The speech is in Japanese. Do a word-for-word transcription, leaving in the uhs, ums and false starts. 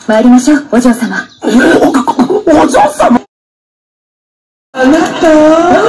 参りましょう、お嬢様。 お、お、お嬢様。あなた